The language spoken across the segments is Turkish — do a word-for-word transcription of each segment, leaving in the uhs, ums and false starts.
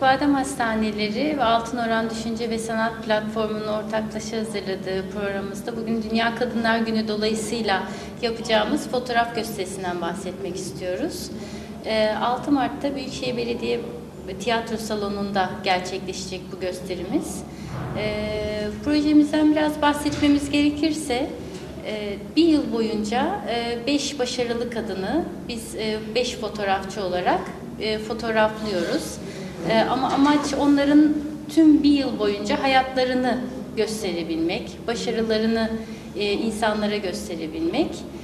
Acıbadem Hastaneleri ve Altınoran Düşünce ve Sanat Platformu'nun ortaklaşa hazırladığı programımızda bugün Dünya Kadınlar Günü dolayısıyla yapacağımız fotoğraf gösterisinden bahsetmek istiyoruz. altı Mart'ta Büyükşehir Belediye Tiyatro Salonu'nda gerçekleşecek bu gösterimiz. Projemizden biraz bahsetmemiz gerekirse, bir yıl boyunca beş başarılı kadını biz beş fotoğrafçı olarak fotoğraflıyoruz. Ama amaç onların tüm bir yıl boyunca hayatlarını gösterebilmek, başarılarını insanlara gösterebilmek.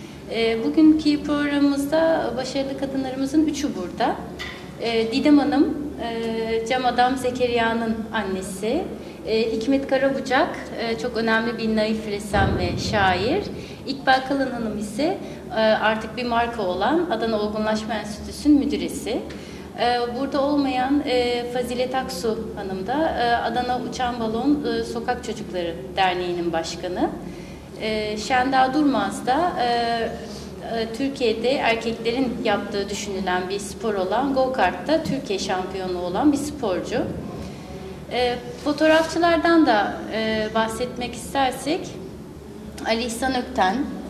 Bugünkü programımızda başarılı kadınlarımızın üçü burada. Didem Hanım, Cem Adam Zekeriya'nın annesi. Hikmet Karabucak, çok önemli bir naif ressam ve şair. İkbal Kalan Hanım ise artık bir marka olan Adana Olgunlaşma Enstitüsü'nün müdüresi. Burada olmayan Fazilet Aksu Hanım da Adana Uçan Balon Sokak Çocukları Derneği'nin başkanı. Şenda Durmaz da Türkiye'de erkeklerin yaptığı düşünülen bir spor olan go-kart'ta Türkiye şampiyonu olan bir sporcu. E, fotoğrafçılardan da e, bahsetmek istersek Ali İhsan Ökten,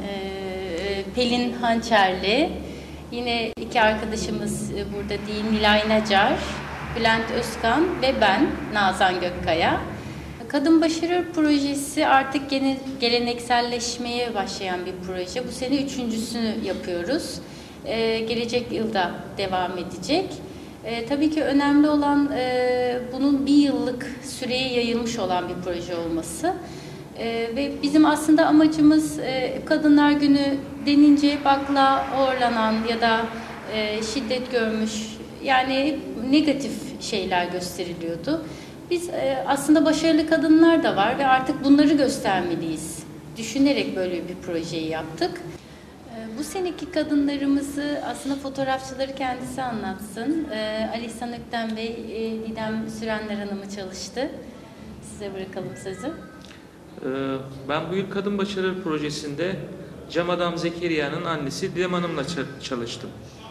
e, Pelin Hançerli, yine iki arkadaşımız burada değil, Nilay Nacar, Bülent Özkan ve ben Nazan Gökkaya. Kadın Başarı Projesi artık gene, gelenekselleşmeye başlayan bir proje. Bu sene üçüncüsünü yapıyoruz. E, gelecek yılda devam edecek. E, tabii ki önemli olan e, bunun bir yıllık süreye yayılmış olan bir proje olması. E, ve bizim aslında amacımız e, Kadınlar Günü denince bakla horlanan ya da e, şiddet görmüş, yani negatif şeyler gösteriliyordu. Biz e, aslında başarılı kadınlar da var ve artık bunları göstermeliyiz düşünerek böyle bir projeyi yaptık. Bu seneki kadınlarımızı aslında fotoğrafçıları kendisi anlatsın. Ee, Ali İhsan Ökten Bey, e, Didem Sürenler Hanım'ı çalıştı. Size bırakalım sözü. Ee, ben bu yıl Kadın Başarı Projesi'nde Cem Adam Zekeriya'nın annesi Didem Hanım'la çalıştım.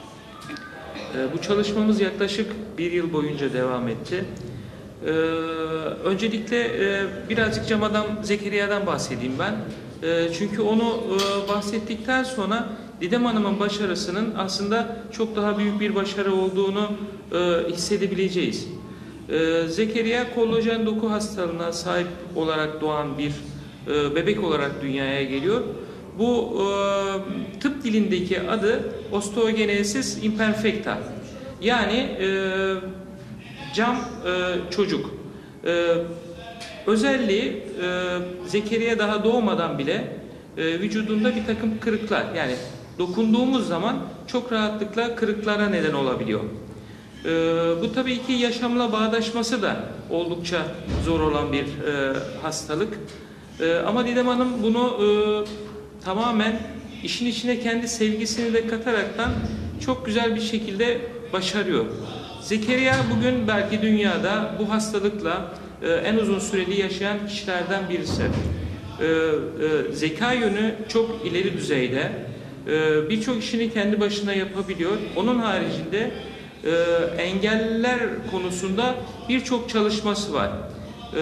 Ee, bu çalışmamız yaklaşık bir yıl boyunca devam etti. Ee, öncelikle e, birazcık Cem Adam Zekeriya'dan bahsedeyim ben. Çünkü onu bahsettikten sonra Didem Hanım'ın başarısının aslında çok daha büyük bir başarı olduğunu hissedebileceğiz. Zekeriya kollajen doku hastalığına sahip olarak doğan bir bebek olarak dünyaya geliyor. Bu tıp dilindeki adı osteogenesis imperfecta. Yani cam çocuk. Özelliği e, Zekeriya daha doğmadan bile e, vücudunda bir takım kırıklar, yani dokunduğumuz zaman çok rahatlıkla kırıklara neden olabiliyor. E, bu tabii ki yaşamla bağdaşması da oldukça zor olan bir e, hastalık. E, ama Didem Hanım bunu e, tamamen işin içine kendi sevgisini de kataraktan çok güzel bir şekilde başarıyor. Zekeriya bugün belki dünyada bu hastalıkla en uzun süreli yaşayan kişilerden birisi. Ee, e, zeka yönü çok ileri düzeyde. Ee, Birçok işini kendi başına yapabiliyor. Onun haricinde e, engelliler konusunda birçok çalışması var. Ee,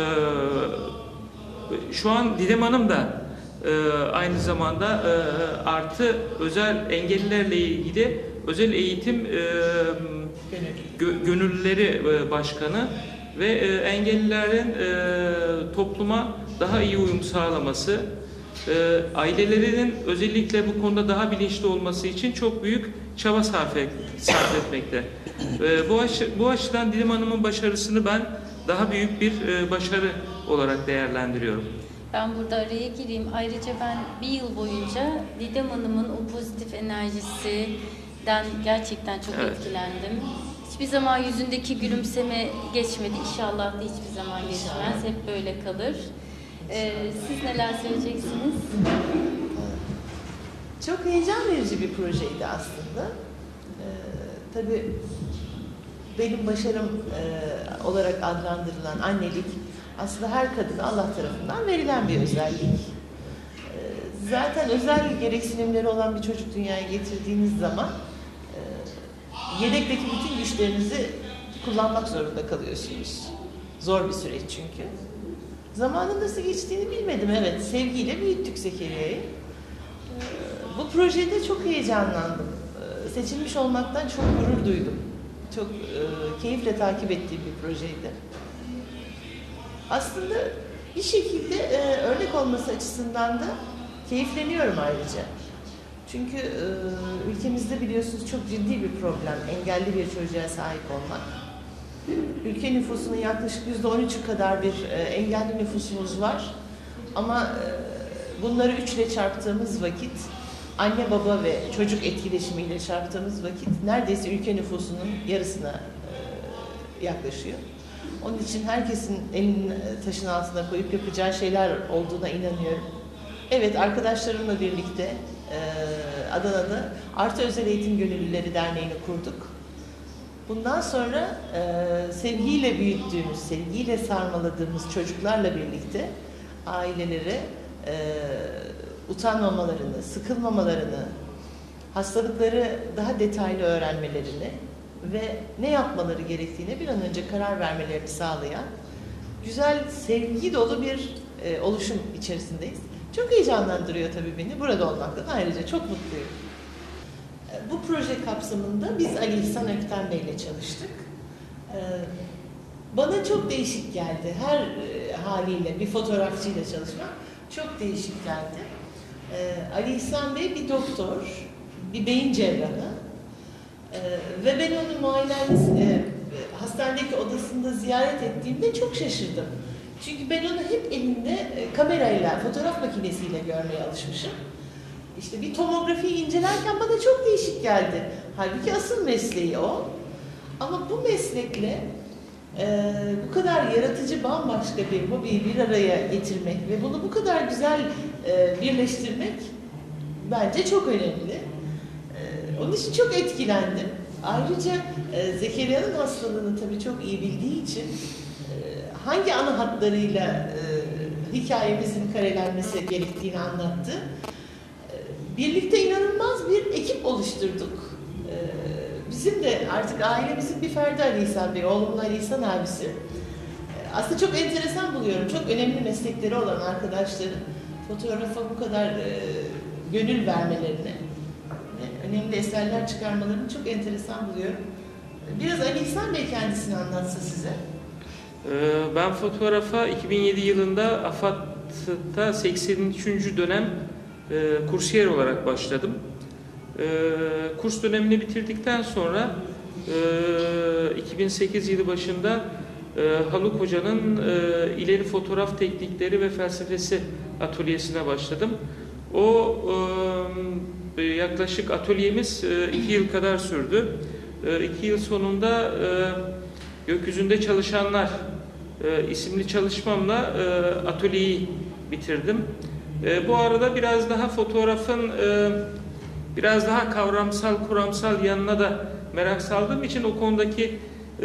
şu an Didem Hanım da e, aynı zamanda e, artı özel engellilerle ilgili özel eğitim e, gö gönüllüleri e, başkanı ve e, engellilerin e, topluma daha iyi uyum sağlaması, e, ailelerinin özellikle bu konuda daha bilinçli olması için çok büyük çaba sarf, et, sarf etmekte. E, bu, aşı, bu açıdan Didem Hanım'ın başarısını ben daha büyük bir e, başarı olarak değerlendiriyorum. Ben burada araya gireyim. Ayrıca ben bir yıl boyunca Didem Hanım'ın o pozitif enerjisinden gerçekten çok evet. etkilendim. Hiçbir zaman yüzündeki gülümseme geçmedi. İnşallah da hiçbir zaman geçmez. Hep böyle kalır. Ee, siz neler söyleyeceksiniz? Çok heyecan verici bir projeydi aslında. Ee, tabii benim başarım e, olarak adlandırılan annelik aslında her kadına Allah tarafından verilen bir özellik. Ee, zaten özel gereksinimleri olan bir çocuk dünyaya getirdiğiniz zaman yedekteki bütün güçlerinizi kullanmak zorunda kalıyorsunuz. Zor bir süreç çünkü. Zamanın nasıl geçtiğini bilmedim. Evet, sevgiyle büyüttük Zekeriya'yı. Bu projede çok heyecanlandım. Seçilmiş olmaktan çok gurur duydum. Çok e, keyifle takip ettiğim bir projeydi. Aslında bir şekilde e, örnek olması açısından da keyifleniyorum ayrıca. Çünkü e, ülkemizde biliyorsunuz çok ciddi bir problem, engelli bir çocuğa sahip olmak. Ülke nüfusunun yaklaşık yüzde on üçü kadar bir e, engelli nüfusumuz var. Ama e, bunları üçle çarptığımız vakit, anne baba ve çocuk etkileşimiyle çarptığımız vakit neredeyse ülke nüfusunun yarısına e, yaklaşıyor. Onun için herkesin elini taşın altına koyup yapacağı şeyler olduğuna inanıyorum. Evet, arkadaşlarımla birlikte e, Adana'da Artı Özel Eğitim Gönüllüleri Derneği'ni kurduk. Bundan sonra e, sevgiyle büyüttüğümüz, sevgiyle sarmaladığımız çocuklarla birlikte ailelere e, utanmamalarını, sıkılmamalarını, hastalıkları daha detaylı öğrenmelerini ve ne yapmaları gerektiğine bir an önce karar vermelerini sağlayan güzel, sevgi dolu bir e, oluşum içerisindeyiz. Çok heyecanlandırıyor tabii beni. Burada olmaktan ayrıca çok mutluyum. E, bu proje kapsamında biz Ali İhsan Ökten Bey ile çalıştık. E, bana çok değişik geldi. Her e, haliyle bir fotoğrafçıyla çalışmak çok değişik geldi. E, Ali İhsan Bey bir doktor, bir beyin cerrahı. Ee, ve ben onu muayenehanesi, e, hastanedeki odasında ziyaret ettiğimde çok şaşırdım. Çünkü ben onu hep elinde e, kamerayla, fotoğraf makinesiyle görmeye alışmışım. İşte bir tomografiyi incelerken bana çok değişik geldi. Halbuki asıl mesleği o. Ama bu meslekle e, bu kadar yaratıcı, bambaşka bir hobiyi bir araya getirmek ve bunu bu kadar güzel e, birleştirmek bence çok önemli. Onun için çok etkilendim. Ayrıca e, Zekeriya'nın hastalığını tabii çok iyi bildiği için e, hangi ana hatlarıyla e, hikayemizin karelenmesi gerektiğini anlattı. E, birlikte inanılmaz bir ekip oluşturduk. E, bizim de artık ailemizin bir ferdi Ali İhsan Bey, oğlumun Ali İhsan abisi. E, aslında çok enteresan buluyorum. Çok önemli meslekleri olan arkadaşların fotoğrafa bu kadar e, gönül vermelerini, önemli eserler çıkarmalarını çok enteresan buluyorum. Biraz Ali İhsan Bey kendisini anlatsa size. Ben fotoğrafa iki bin yedi yılında AFAD'da seksen üçüncü dönem kursiyer olarak başladım. Kurs dönemini bitirdikten sonra iki bin sekiz yılı başında Haluk Hoca'nın ileri fotoğraf teknikleri ve felsefesi atölyesine başladım. O yaklaşık atölyemiz iki yıl kadar sürdü. İki yıl sonunda Gökyüzünde Çalışanlar isimli çalışmamla atölyeyi bitirdim. Bu arada biraz daha fotoğrafın biraz daha kavramsal, kuramsal yanına da merak saldığım için o konudaki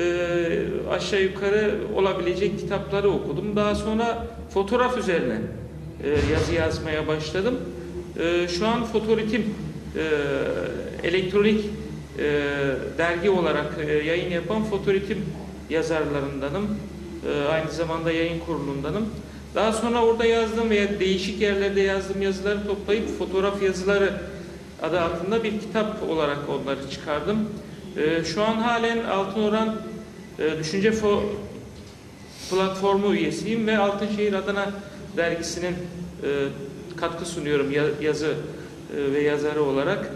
aşağı yukarı olabilecek kitapları okudum. Daha sonra fotoğraf üzerine yazı yazmaya başladım. Şu an Fotoritim elektronik dergi olarak yayın yapan Fotoritim yazarlarındanım. Aynı zamanda yayın kurulundanım. Daha sonra orada yazdığım veya değişik yerlerde yazdığım yazıları toplayıp fotoğraf yazıları adı altında bir kitap olarak onları çıkardım. Şu an halen Altın Oran Düşünce Platformu üyesiyim ve Altınşehir Adana dergisinin katkı sunuyorum yazı ve yazarı olarak.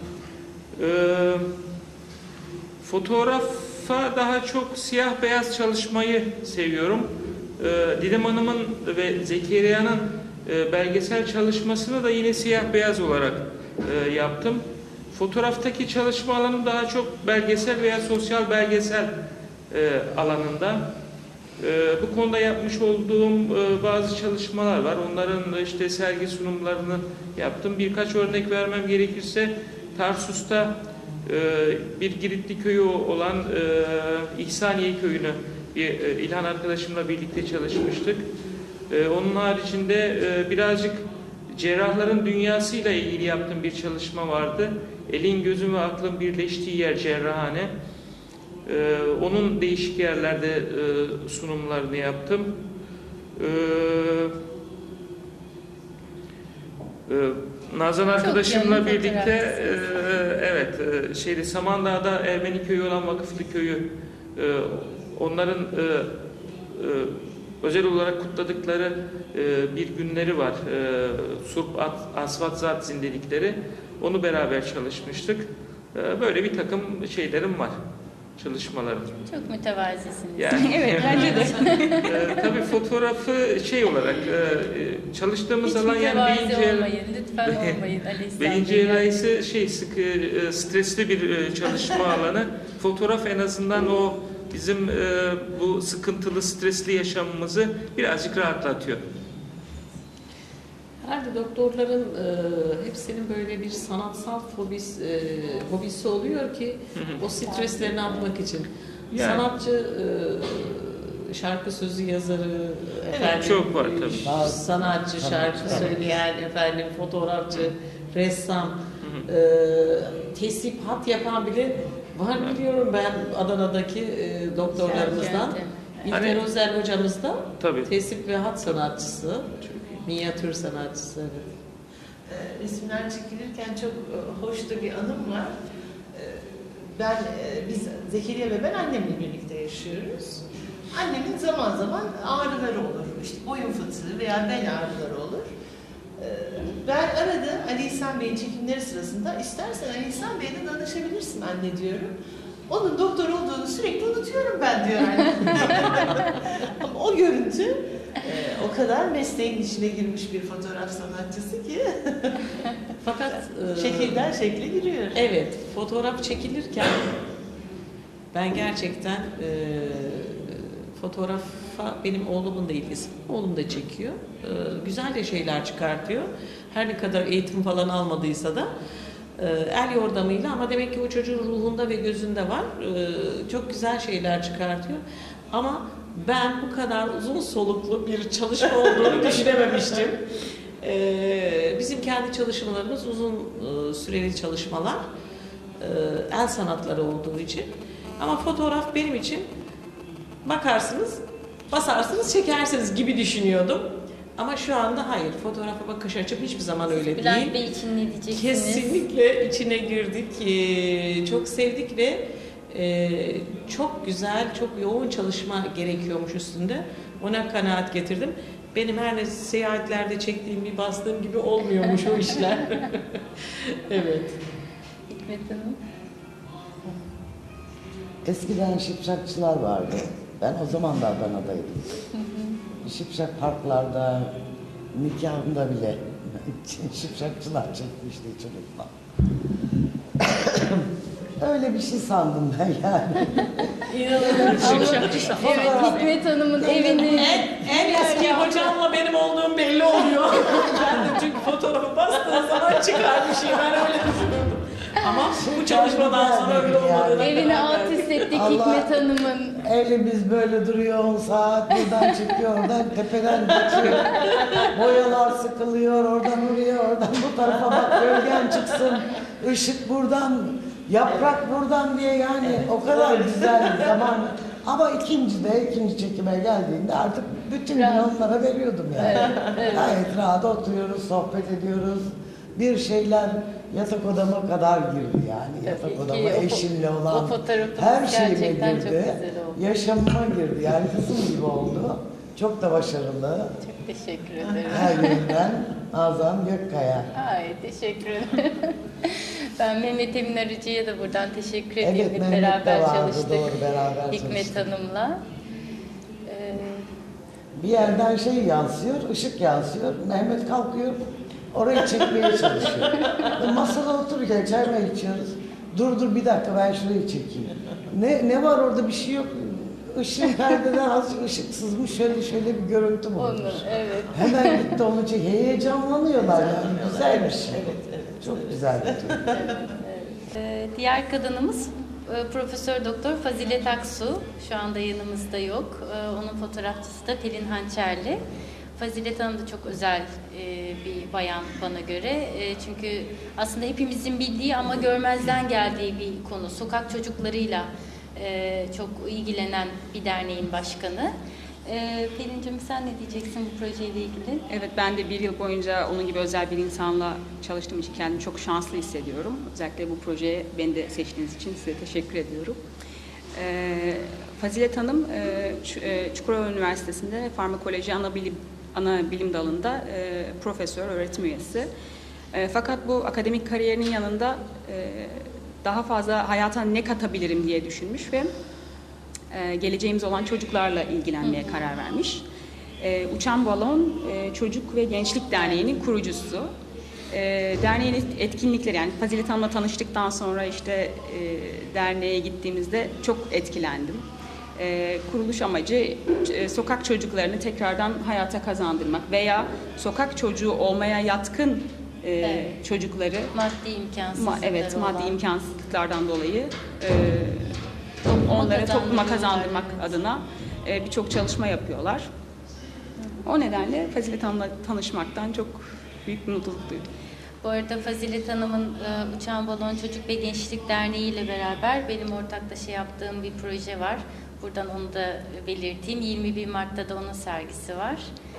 Fotoğrafa daha çok siyah beyaz çalışmayı seviyorum. Didem Hanım'ın ve Zekeriya'nın belgesel çalışmasını da yine siyah beyaz olarak yaptım. Fotoğraftaki çalışma alanım daha çok belgesel veya sosyal belgesel alanında. Bu konuda yapmış olduğum bazı çalışmalar var. Onların işte sergi sunumlarını yaptım. Birkaç örnek vermem gerekirse Tarsus'ta bir Giritli köyü olan İhsaniye köyünü bir İlhan arkadaşımla birlikte çalışmıştık. Onun haricinde birazcık cerrahların dünyasıyla ilgili yaptığım bir çalışma vardı. Elin, gözün ve aklın birleştiği yer cerrahane. E, onun değişik yerlerde e, sunumlarını yaptım. E, e, Nazan arkadaşımla yoğun birlikte e, fotoğrafçısınız. evet e, şeyde Samandağ'da Ermeni köyü olan Vakıflı Köyü, e, onların e, e, özel olarak kutladıkları e, bir günleri var. E, Surp At, Asvat Zatzin dedikleri. Onu beraber çalışmıştık. E, böyle bir takım şeylerim var. Çalışmalarım. Çok mütevazisiniz. Yani, evet, bence de. e, tabii fotoğrafı şey olarak e, çalıştığımız Hiç alan yani mütevazi beyin cerrah- olmayın. Lütfen olmayın Ali İhsan beyin Bey. cerrahisi şey sıkı, e, stresli bir e, çalışma alanı. Fotoğraf en azından o bizim e, bu sıkıntılı, stresli yaşamımızı birazcık rahatlatıyor. Herhalde doktorların e, hepsinin böyle bir sanatsal fobisi, e, hobisi oluyor ki o streslerini atmak için. Yani. Sanatçı, e, şarkı sözü yazarı, efendim, çok var tabii. e, sanatçı, şarkı söyleyen, efendim, fotoğrafçı, ressam, e, teslipat yapan bile var biliyorum ben Adana'daki e, doktorlarımızdan. İlker Hani- Özel hocamız da Tabii. tesip ve hat sanatçısı. Minyatür sanatçısı, evet. E, resimler çekilirken çok e, hoş da bir anım var. E, ben, e, biz Zekeriya ve ben annemle birlikte yaşıyoruz. Annemin zaman zaman ağrıları olur. İşte boyun fıtığı veya bel ağrıları olur. E, ben arada Ali İhsan Bey'in çekimleri sırasında istersen Ali İhsan Bey'e de danışabilirsin anne diyorum. Onun doktor olduğunu sürekli unutuyorum ben diyor anne. Ama o görüntü e, o kadar mesleğin içine girmiş bir fotoğraf sanatçısı ki Fakat e, şekilden şekle giriyor. evet, fotoğraf çekilirken ben gerçekten e, fotoğrafa benim oğlumun da ilgisi. Oğlum da çekiyor. E, güzel de şeyler çıkartıyor. Her ne kadar eğitim falan almadıysa da e, el yordamıyla, ama demek ki o çocuğun ruhunda ve gözünde var. E, çok güzel şeyler çıkartıyor. Ama ben bu kadar uzun soluklu bir çalışma olduğunu düşünememiştim. Ee, bizim kendi çalışmalarımız uzun e, süreli çalışmalar, e, el sanatları olduğu için. Ama fotoğraf benim için bakarsınız, basarsınız, çekersiniz gibi düşünüyordum. Ama şu anda hayır, fotoğrafa bakış açım hiçbir zaman öyle Bülent değil. Bey için ne diyeceksiniz? Kesinlikle içine girdik, e, çok sevdik ve e, çok güzel, çok yoğun çalışma gerekiyormuş üstünde. Ona kanaat getirdim. Benim her ne seyahatlerde çektiğim bir bastığım gibi olmuyormuş o işler. Evet. Hikmet Hanım. Eskiden şipşakçılar vardı. Ben o zaman da Adana'daydım. Şipşak parklarda, nikahımda bile şipşakçılar çekmişti, hiç unutmam. Öyle bir şey sandım ben yani. İnanılmaz. Evet, Hikmet Hanım'ın evini... En, en eski hocamla benim olduğum belli oluyor. Ben de çünkü fotoğrafı bastığı zaman çıkar bir şey. Ben öyle düşünüyordum. Ama bu çalışmadan sonra öyle olmadığına Evini karar alt verdik. hissettik Allah- Hikmet Hanım'ın. Elimiz böyle duruyor on saat, buradan çekiyor, oradan tepeden geçiyor. Boyalar sıkılıyor, oradan oraya, oradan bu tarafa bak, gölgen çıksın, ışık buradan, yaprak buradan diye yani o kadar güzel bir zaman. Ama ikinci de, ikinci çekime geldiğinde artık bütün gün onlara veriyordum yani. Gayet rahat oturuyoruz, sohbet ediyoruz. Bir şeyler yatak odama kadar girdi yani. Yatak Tabii ki odama o fo- eşimle olan o fotoğrafımız her şeyime gerçekten çok girdi. güzel oldu. Yaşamıma girdi yani kızım gibi oldu. Çok da başarılı. Çok teşekkür ederim. Her yönden Nazan Gökkaya. Ay teşekkür ederim. Ben Mehmet Emin Arıcı'ya da buradan teşekkür Evet, ediyorum. Biz Mehmet de beraber vardı, çalıştık. doğru, beraber Hikmet çalıştık. Hanım'la. Ee, Bir yerden şey yansıyor, ışık yansıyor. Mehmet kalkıyor, orayı çekmeye çalışıyor. Ve masada otururken çay mı içiyoruz? Dur dur bir dakika ben şurayı çekeyim. Ne ne var orada, bir şey yok. Işık perdeden azıcık ışık sızmış, şöyle şöyle bir görüntü onu, bulmuş. evet. Hemen gitti onu çek. Heyecanlanıyorlar yani. Güzelmiş. Evet, evet. Çok güzel bir durum. Ee, diğer kadınımız e, Profesör Doktor Fazilet Aksu. Şu anda yanımızda yok. Ee, onun fotoğrafçısı da Pelin Hançerli. Fazilet Hanım da çok özel e, bir bayan bana göre. E, çünkü aslında hepimizin bildiği ama görmezden geldiği bir konu. Sokak çocuklarıyla e, çok ilgilenen bir derneğin başkanı. E, Pelin'cim sen ne diyeceksin bu projeyle ilgili? Evet, ben de bir yıl boyunca onun gibi özel bir insanla çalıştığım için kendimi çok şanslı hissediyorum. Özellikle bu projeye beni de seçtiğiniz için size teşekkür ediyorum. Ee, Fazilet Hanım, e, Çukurova Üniversitesi'nde farmakoloji ana bilim, ana bilim dalında e, profesör, öğretim üyesi. E, fakat bu akademik kariyerinin yanında e, daha fazla hayata ne katabilirim diye düşünmüş ve e, geleceğimiz olan çocuklarla ilgilenmeye karar vermiş. E, Uçan Balon e, Çocuk ve Gençlik Derneği'nin kurucusu. E, derneğin etkinlikleri, yani Fazilet Hanım'la tanıştıktan sonra işte e, derneğe gittiğimizde çok etkilendim. E, kuruluş amacı e, sokak çocuklarını tekrardan hayata kazandırmak veya sokak çocuğu olmaya yatkın e, evet. çocukları maddi imkansızlıklar ma, evet maddi olan. imkansızlıklardan dolayı e, onları topluma kazandırmak adına e, birçok çalışma yapıyorlar. O nedenle Fazilet Hanım'la tanışmaktan çok büyük bir mutluluk duydum. Bu arada Fazilet Hanım'ın e, Uçan Balon Çocuk ve Gençlik Derneği ile beraber benim ortaklaşa yaptığım bir proje var. Buradan onu da belirteyim. yirmi bir Mart'ta da onun sergisi var.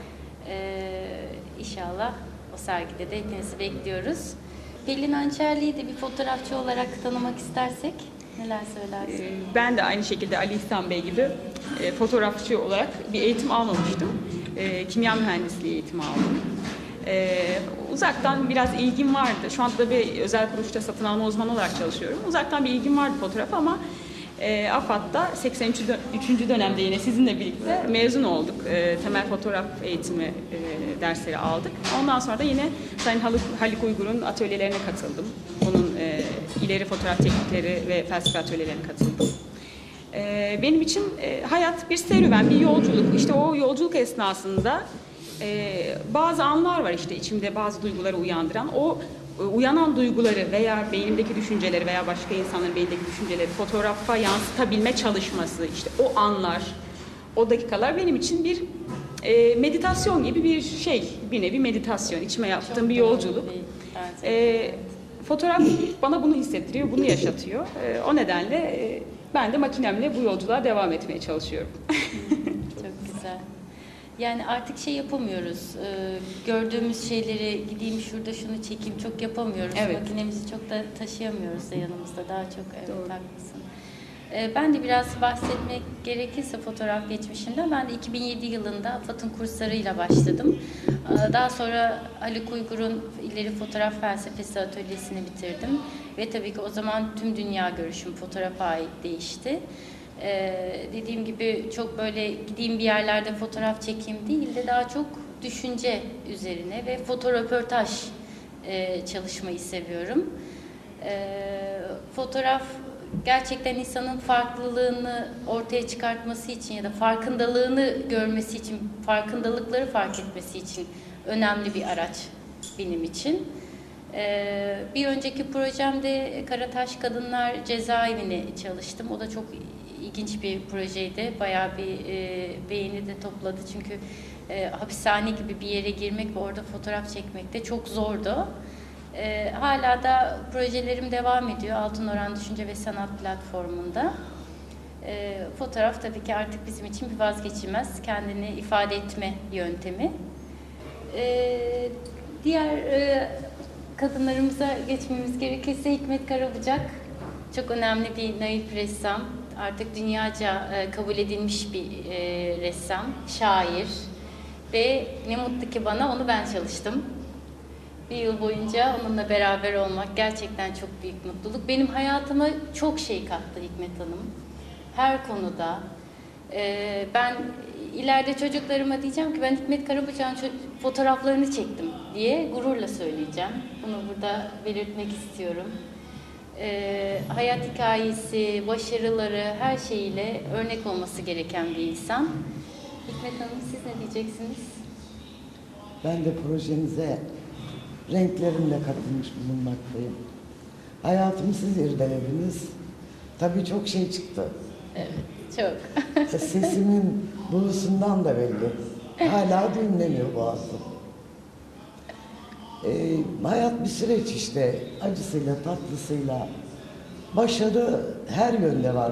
Ee, İnşallah o sergide de hepinizi bekliyoruz. Pelin Hançerli'yi de bir fotoğrafçı olarak tanımak istersek neler söylersin? Ben de aynı şekilde Ali İhsan Bey gibi e, fotoğrafçı olarak bir eğitim almamıştım. E, kimya mühendisliği eğitimi aldım. E, uzaktan biraz ilgim vardı. Şu anda da bir özel kuruluşta satın alma uzmanı olarak çalışıyorum. Uzaktan bir ilgim vardı fotoğrafa ama E, AFAD'da seksen üçüncü dönemde yine sizinle birlikte mezun olduk. E, temel fotoğraf eğitimi e, dersleri aldık. Ondan sonra da yine Sayın Haluk, Haluk Uygur'un atölyelerine katıldım. Onun e, ileri fotoğraf teknikleri ve felsefe atölyelerine katıldım. E, benim için e, hayat bir serüven, bir yolculuk. İşte o yolculuk esnasında e, bazı anlar var işte içimde bazı duyguları uyandıran. O uyanan duyguları veya beynimdeki düşünceleri veya başka insanların beynindeki düşünceleri fotoğrafa yansıtabilme çalışması, işte o anlar, o dakikalar benim için bir e, meditasyon gibi bir şey, bir nevi meditasyon, içime yaptığım Çok bir yolculuk. Bir e, fotoğraf bana bunu hissettiriyor, bunu yaşatıyor. E, o nedenle e, ben de makinemle bu yolculuğa devam etmeye çalışıyorum. Çok güzel. Yani artık şey yapamıyoruz, e, gördüğümüz şeyleri gideyim şurada şunu çekeyim çok yapamıyoruz. Evet. Makinemizi çok da taşıyamıyoruz da yanımızda daha çok, evet Doğru. haklısın. E, ben de biraz bahsetmek gerekirse fotoğraf geçmişinden, ben de iki bin yedi yılında AFAD'ın kurslarıyla başladım. E, daha sonra Haluk Uygur'un ileri fotoğraf felsefesi atölyesini bitirdim. Ve tabii ki o zaman tüm dünya görüşüm fotoğrafa ait değişti. Ee, dediğim gibi çok böyle gideyim bir yerlerde fotoğraf çekeyim değil de daha çok düşünce üzerine ve fotoröportaj e, çalışmayı seviyorum. E, fotoğraf gerçekten insanın farklılığını ortaya çıkartması için ya da farkındalığını görmesi için, farkındalıkları fark etmesi için önemli bir araç benim için. Ee, bir önceki projemde Karataş Kadınlar Cezaevine çalıştım. O da çok ilginç bir projeydi. Bayağı bir e, beğeni de topladı. Çünkü e, hapishane gibi bir yere girmek ve orada fotoğraf çekmek de çok zordu. E, hala da projelerim devam ediyor. Altın Oran Düşünce ve Sanat platformunda. E, fotoğraf tabii ki artık bizim için bir vazgeçilmez. Kendini ifade etme yöntemi. E, diğer e, kadınlarımıza geçmemiz gerekirse Hikmet Karabucak çok önemli bir naif ressam. Artık dünyaca e, kabul edilmiş bir e, ressam, şair ve ne mutlu ki bana onu ben çalıştım. Bir yıl boyunca onunla beraber olmak gerçekten çok büyük mutluluk. Benim hayatıma çok şey kattı Hikmet Hanım. Her konuda. E, ben ileride çocuklarıma diyeceğim ki ben Hikmet Karabucak'ın fotoğraflarını çektim diye gururla söyleyeceğim. Bunu burada belirtmek istiyorum. Ee, hayat hikayesi, başarıları, her şeyiyle örnek olması gereken bir insan. Hikmet Hanım siz ne diyeceksiniz? Ben de projenize renklerimle katılmış bulunmaktayım. Hayatımı siz irdelediniz. Tabii çok şey çıktı. Evet, çok. Sesimin bulusundan da belli. Hala düğümleniyor boğazım. Ee, hayat bir süreç işte. Acısıyla, tatlısıyla. Başarı her yönde var.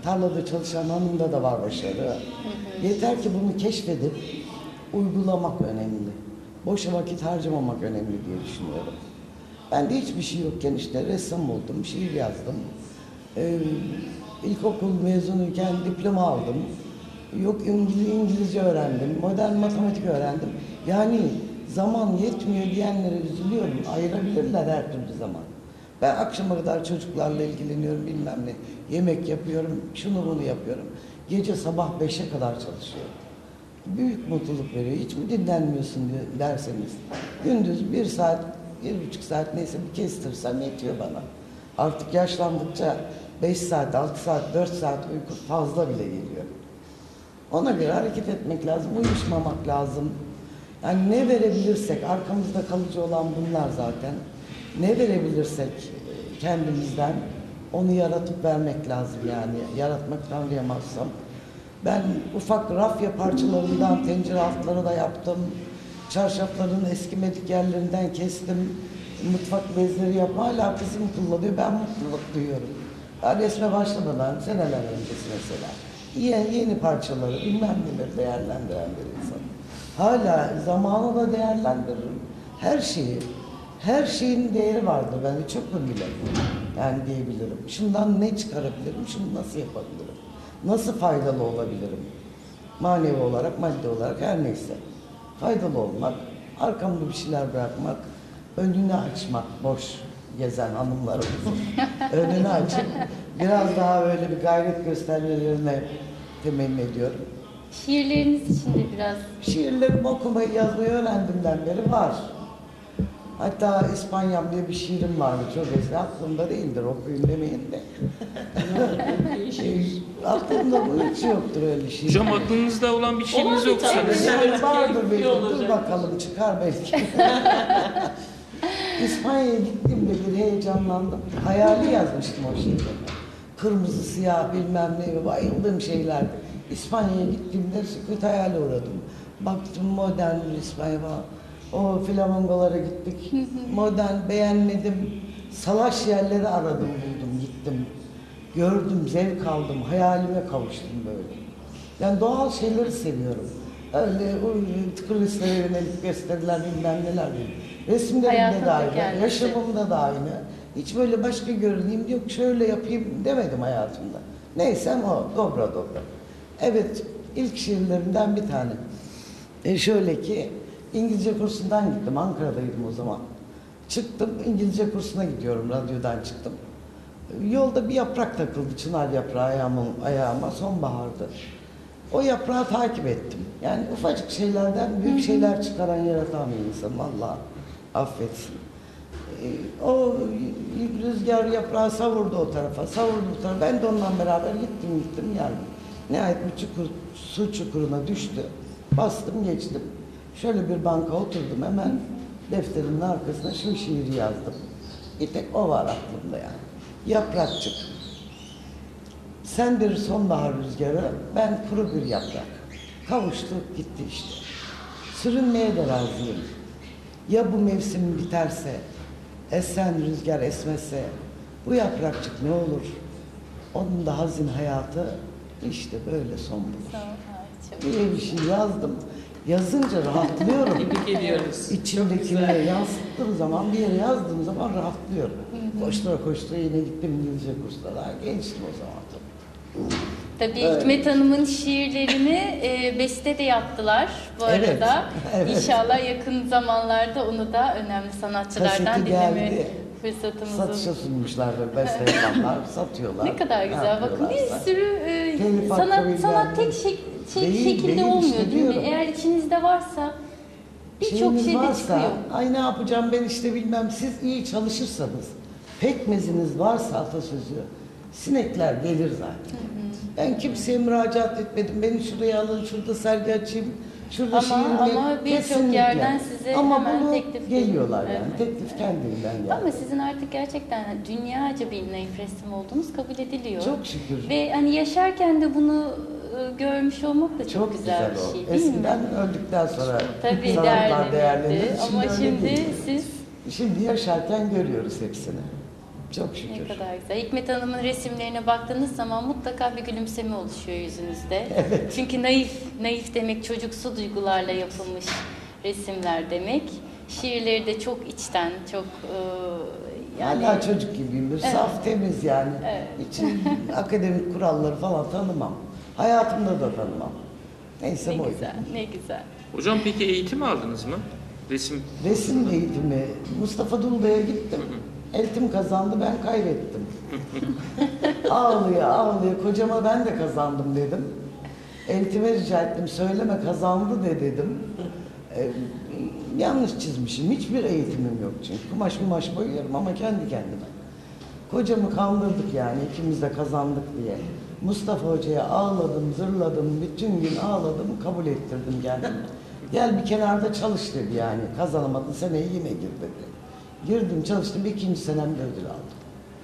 tarlada çalışan hanımda da var başarı. Yeter ki bunu keşfedip uygulamak önemli. Boşa vakit harcamamak önemli diye düşünüyorum. Ben de hiçbir şey yokken işte ressam oldum, şiir yazdım. Ee, ilkokul mezunuyken diploma aldım. Yok İngiliz, İngilizce öğrendim, modern matematik öğrendim. Yani zaman yetmiyor diyenlere üzülüyorum. Ayırabilirler her türlü zaman. Ben akşama kadar çocuklarla ilgileniyorum, bilmem ne. Yemek yapıyorum, şunu bunu yapıyorum. Gece sabah beşe kadar çalışıyorum. Büyük mutluluk veriyor. Hiç mi dinlenmiyorsun derseniz. Gündüz bir saat, bir buçuk saat neyse bir kestirsem yetiyor bana. Artık yaşlandıkça beş saat, altı saat, dört saat uyku fazla bile geliyor. Ona göre hareket etmek lazım, uyuşmamak lazım. Yani ne verebilirsek, arkamızda kalıcı olan bunlar zaten. Ne verebilirsek kendimizden onu yaratıp vermek lazım yani. Yaratmaktan diyemezsem. Ben ufak rafya parçalarından tencere altları da yaptım. Çarşafların eskimedik yerlerinden kestim. Mutfak bezleri yapma. Hala kızım kullanıyor. Ben mutluluk duyuyorum. Ben resme başlamadan seneler öncesi mesela. Yeni, yeni parçaları bilmem neleri değerlendiren bir insan. Hala zamanı da değerlendiririm. Her şeyi. Her şeyin değeri vardır. Ben de çok mu bilerim. Yani diyebilirim. Şundan ne çıkarabilirim? Şunu nasıl yapabilirim? Nasıl faydalı olabilirim? Manevi olarak, maddi olarak her neyse. Faydalı olmak, arkamda bir şeyler bırakmak, önünü açmak, boş gezen hanımlarımızın önünü açıp biraz daha böyle bir gayret göstermelerine temenni ediyorum. Şiirleriniz için de biraz... Şiirlerimi okumayı, yazmayı öğrendiğimden beri var. Hatta İspanyam diye bir şiirim vardı çok eski. Aklımda değildir, okuyun demeyin de. şey, aklımda bu hiç yoktur öyle şiir. Hocam aklınızda olan bir şeyiniz yoksa. Yani vardır belki, dur bakalım çıkar belki. İspanya'ya gittiğimde bir heyecanlandım. Hayali yazmıştım o şiirleri. Kırmızı, siyah bilmem ne, bayıldığım şeylerdi. İspanya'ya gittiğimde sükût hayale uğradım. Baktım modern bir İspanya var. O flamingolara gittik. Modern beğenmedim. Salaş yerleri aradım, buldum, gittim. Gördüm, zevk aldım, hayalime kavuştum böyle. Yani doğal şeyleri seviyorum. Öyle turistlere yönelik gösteriler bilmem neler değil. Resimlerimde de aynı, yaşamımda da aynı. Hiç böyle başka görüneyim, yok şöyle yapayım demedim hayatımda. Neysem o, dobra dobra. Evet, ilk şiirlerimden bir tane. E şöyle ki, İngilizce kursundan gittim, Ankara'daydım o zaman. Çıktım, İngilizce kursuna gidiyorum, radyodan çıktım. Yolda bir yaprak takıldı, çınar yaprağı ayağımın, ayağıma, sonbahardı. O yaprağı takip ettim. Yani ufacık şeylerden büyük şeyler çıkaran, yaratan bir insan, Allah affetsin. Ee, o rüzgar yaprağı savurdu o tarafa, savurdu bu tarafa. Ben de onunla beraber gittim, gittim, geldim. Nihayet bir çukur, su çukuruna düştü. Bastım, geçtim. Şöyle bir banka oturdum, hemen defterimin arkasına şu şiiri yazdım. Bir tek o var aklımda yani. Yaprakçık. Sen bir sonbahar rüzgarı, ben kuru bir yaprak. Kavuştuk gitti işte. Sürünmeye de razıyım. Ya bu mevsim biterse, esen rüzgar esmese, bu yaprakçık ne olur? Onun da hazin hayatı işte böyle son bulur. Diye bir şey yazdım. Yazınca rahatlıyorum. Tebrik ediyoruz. İçimdekini yansıttığım zaman, bir yere yazdığım zaman rahatlıyorum. Koştura koştura yine gittim İngilizce kurslara. Gençtim o zaman tabii. Tabii Evet. Hikmet Hanım'ın şiirlerini e, beste de yaptılar bu Evet, arada. evet. İnşallah yakın zamanlarda onu da önemli sanatçılardan Kaseti dinleme geldi. fırsatımız Satışa olur. sunmuşlar ve beste yapanlar satıyorlar. Ne kadar güzel. Bakın bir yapıyorlarsa. sürü e, Telif hakkı sanat bilmem sanat ne. tek şey, şey- Değil, şekilde değil olmuyor işte değil mi? diyorum. Eğer içinizde varsa birçok Şeyiniz şey de varsa, çıkıyor. ay ne yapacağım ben işte bilmem, siz iyi çalışırsanız, pekmeziniz varsa atasözü, sinekler gelir zaten. Ben kimseye müracaat etmedim, beni şuraya alın, şurada sergi açayım, şurada Ama- şiirimi, ama birçok kesinlikle. yerden size ama hemen bunu teklif geliyorlar geliyor. yani, Evet. teklif kendiliğinden geldi. Ama sizin artık gerçekten dünyaca bir naif resim olduğunuz kabul ediliyor. Çok şükür. Ve hani yaşarken de bunu e, görmüş olmak da çok, Çok güzel, güzel o. bir şey değil Eskiden mi? öldükten sonra Tabii sanatlar değerlenirdi. değerlenir. Ama öyle şimdi değil. siz Şimdi yaşarken görüyoruz hepsini. Çok şükür. Ne kadar güzel. Hikmet Hanım'ın resimlerine baktığınız zaman mutlaka bir gülümseme oluşuyor yüzünüzde. Evet. Çünkü naif, naif demek çocuksu duygularla yapılmış resimler demek. Şiirleri de çok içten, çok e, yani... Hala çocuk gibiyimdir. Evet. Saf, temiz yani. Evet. Hiç akademik kuralları falan tanımam. Hayatımda da tanımam. Neyse Ne boy. güzel, ne güzel. Hocam peki eğitim aldınız mı? Resim Resim eğitimi. Mustafa Dulba'ya gittim. Eltim kazandı, ben kaybettim. ağlıyor, ağlıyor. Kocama ben de kazandım dedim. Eltime rica ettim, söyleme kazandı de dedim. Ee, yanlış çizmişim, hiçbir eğitimim yok çünkü. Kumaş kumaş boyuyorum ama kendi kendime. Kocamı kandırdık yani, ikimiz de kazandık diye. Mustafa Hoca'ya ağladım, zırladım, bütün gün ağladım, kabul ettirdim kendimi. Gel bir kenarda çalış dedi yani, kazanamadın seneye yine gir dedi. Girdim, çalıştım, ikinci senemde ödül aldım.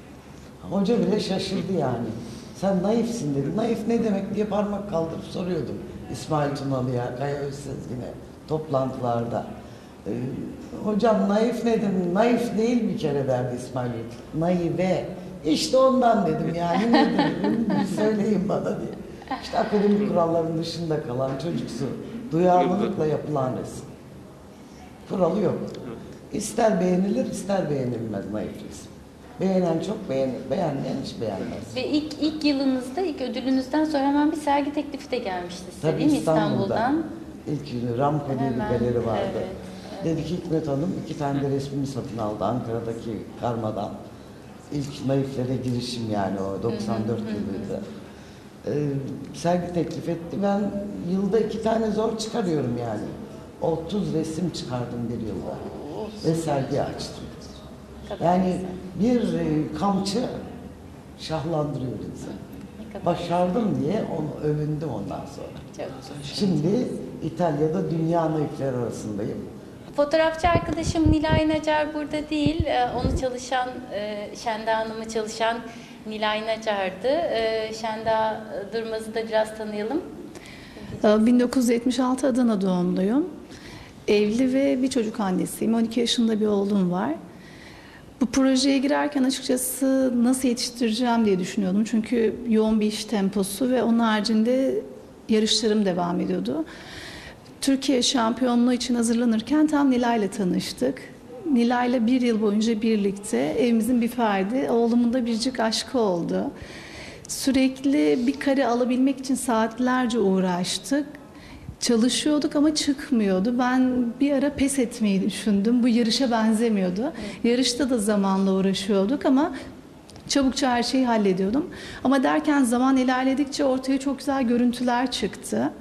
Hoca bile şaşırdı yani. Sen naifsin dedi. Naif ne demek diye parmak kaldırıp soruyordum. İsmail Tunalı'ya, Kaya Özsezgin'e toplantılarda. Ee, hocam naif ne dedim? Naif değil bir kere derdi İsmail. Naive. İşte ondan dedim yani ne dedim? Söyleyin bana diye. İşte akademik kuralların dışında kalan çocuksu duyarlılıkla yapılan resim. Kuralı yok. İster beğenilir, ister beğenilmez naif resim. Beğenen çok beğenir, beğenmeyen hiç beğenmez. Ve ilk ilk yılınızda, ilk ödülünüzden sonra hemen bir sergi teklifi de gelmişti size Tabii değil mi İstanbul'da. İstanbul'dan? İlk yılı Ramko diye bir Hemen, galeri vardı. evet, evet. Dedi ki Hikmet Hanım iki tane de resmini satın aldı Ankara'daki Karma'dan. İlk naiflere girişim yani o doksan dört yılıydı. Ee, sergi teklif etti. Ben yılda iki tane zor çıkarıyorum yani. otuz resim çıkardım bir yılda. Ve sergi açtım. Yani bir e, kamçı şahlandırıyor insanı. Başardım diye onu övündüm ondan sonra. Çok güzel. Şimdi İtalya'da dünya naifler arasındayım. Fotoğrafçı arkadaşım Nilay Nacar burada değil. Ee, Onu çalışan, e, Şenda Hanım'ı çalışan Nilay Nacar'dı. Ee, Şenda Durmaz'ı da biraz tanıyalım. bin dokuz yüz yetmiş altı Adana doğumluyum. Evli ve bir çocuk annesiyim. on iki yaşında bir oğlum var. Bu projeye girerken açıkçası nasıl yetiştireceğim diye düşünüyordum. Çünkü yoğun bir iş temposu ve onun haricinde yarışlarım devam ediyordu. Türkiye şampiyonluğu için hazırlanırken tam Nilay'la tanıştık. Nilay'la bir yıl boyunca birlikte evimizin bir ferdi, oğlumun da biricik aşkı oldu. Sürekli bir kare alabilmek için saatlerce uğraştık. Çalışıyorduk ama çıkmıyordu. Ben bir ara pes etmeyi düşündüm. Bu yarışa benzemiyordu. Evet. Yarışta da zamanla uğraşıyorduk ama çabukça her şeyi hallediyordum. Ama derken zaman ilerledikçe ortaya çok güzel görüntüler çıktı.